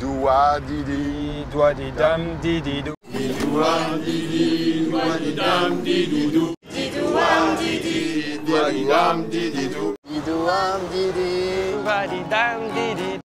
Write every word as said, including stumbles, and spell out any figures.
Didoua didi, doigt di dam di di dou. didouam didi, doua didam dididou. Didouam didi, doua didam dididou. Didouam didi, Doigt di dam di